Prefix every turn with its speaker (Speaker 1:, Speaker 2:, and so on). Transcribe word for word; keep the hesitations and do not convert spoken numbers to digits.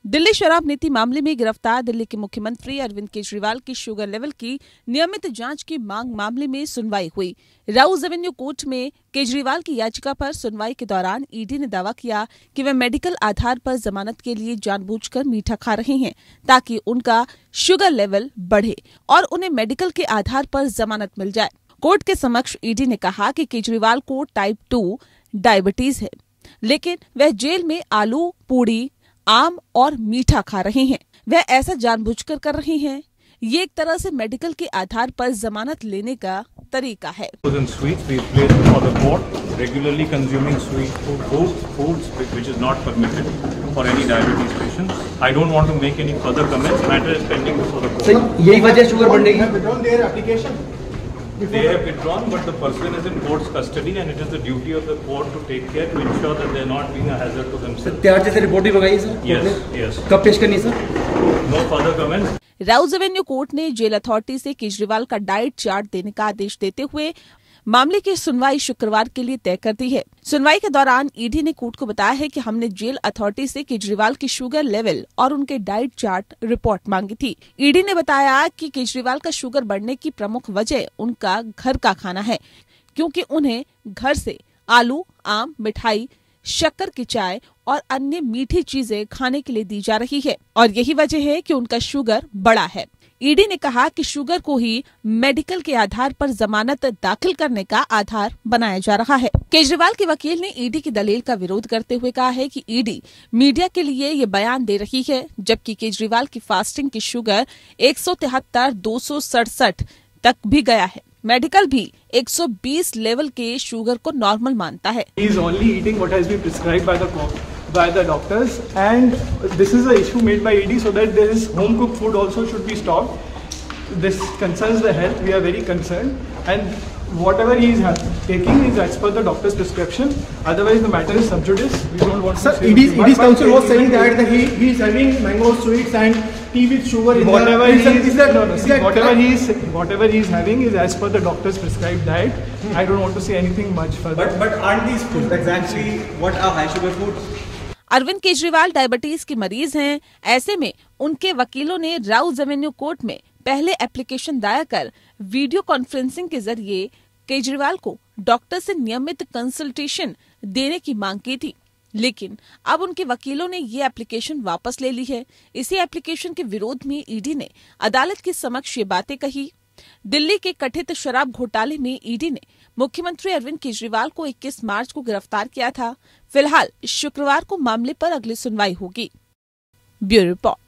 Speaker 1: दिल्ली शराब नीति मामले में गिरफ्तार दिल्ली के मुख्यमंत्री अरविंद केजरीवाल की शुगर लेवल की नियमित जांच की मांग मामले में सुनवाई हुई। राउज एवेन्यू कोर्ट में केजरीवाल की याचिका पर सुनवाई के दौरान ईडी ने दावा किया कि वे मेडिकल आधार पर जमानत के लिए जानबूझकर मीठा खा रहे हैं ताकि उनका शुगर लेवल बढ़े और उन्हें मेडिकल के आधार पर जमानत मिल जाए। कोर्ट के समक्ष ईडी ने कहा कि केजरीवाल को टाइप टू डायबिटीज है, लेकिन वह जेल में आलू पूड़ी आम और मीठा खा रहे हैं। वह ऐसा जानबूझकर कर रहे हैं। ये एक तरह से मेडिकल के आधार पर जमानत लेने का तरीका है।
Speaker 2: यही वजह शुगर बढ़ने की।
Speaker 3: They have withdrawn, but the person is in court's custody, and it is the duty of the court to take care to ensure that they are not being a hazard to themselves.
Speaker 2: त्यार जैसे report भी मंगाई sir?
Speaker 3: Yes, yes.
Speaker 2: कब पेश करनी sir?
Speaker 3: No further comments.
Speaker 1: Rouse Avenue Court ने jail authority से केजरीवाल का डाइट चार्ट देने का आदेश देते हुए मामले की सुनवाई शुक्रवार के लिए तय कर दी है। सुनवाई के दौरान ईडी ने कोर्ट को बताया है कि हमने जेल अथॉरिटी से केजरीवाल की शुगर लेवल और उनके डाइट चार्ट रिपोर्ट मांगी थी। ईडी ने बताया कि केजरीवाल का शुगर बढ़ने की प्रमुख वजह उनका घर का खाना है, क्योंकि उन्हें घर से आलू, आम, मिठाई, शक्कर की चाय और अन्य मीठी चीजें खाने के लिए दी जा रही है और यही वजह है कि उनका शुगर बढ़ा है। ईडी ने कहा कि शुगर को ही मेडिकल के आधार पर जमानत दाखिल करने का आधार बनाया जा रहा है। केजरीवाल के वकील ने ईडी की दलील का विरोध करते हुए कहा है कि ईडी मीडिया के लिए ये बयान दे रही है, जबकि केजरीवाल की फास्टिंग की शुगर एक सौ तिहत्तर दो सौ सड़सठ तक भी गया है। मेडिकल भी एक सौ बीस लेवल के शुगर को नॉर्मल मानता है।
Speaker 4: He is only eating what has been prescribed by the by the doctors, and this is an issue made by E D so that there is home cooked food also should be stopped. This concerns the health. We are very concerned, and whatever he is taking is as per the doctor's prescription. Otherwise, the matter is sub judice. We don't want
Speaker 2: Sir,
Speaker 4: to say.
Speaker 2: E D's, E D's counsel was saying that, that he he is having mango sweets and tea with sugar in
Speaker 4: whatever
Speaker 2: the.
Speaker 4: He is,
Speaker 2: is that,
Speaker 4: no, no,
Speaker 2: is
Speaker 4: see,
Speaker 2: that
Speaker 4: whatever he is whatever he is having is as per the doctor's prescribed diet. Hmm. I don't want to say anything much further.
Speaker 2: But but aren't these foods exactly what are high sugar foods?
Speaker 1: Arvind Kejriwal diabetes के मरीज हैं। ऐसे में उनके वकीलों ने Rouse Avenue court में पहले एप्लीकेशन दायर कर वीडियो कॉन्फ्रेंसिंग के जरिए केजरीवाल को डॉक्टर से नियमित कंसल्टेशन देने की मांग की थी, लेकिन अब उनके वकीलों ने ये एप्लीकेशन वापस ले ली है। इसी एप्लीकेशन के विरोध में ईडी ने अदालत के समक्ष ये बातें कही। दिल्ली के कथित शराब घोटाले में ईडी ने मुख्यमंत्री अरविंद केजरीवाल को इक्कीस मार्च को गिरफ्तार किया था। फिलहाल शुक्रवार को मामले पर अगली सुनवाई होगी। Bureau report.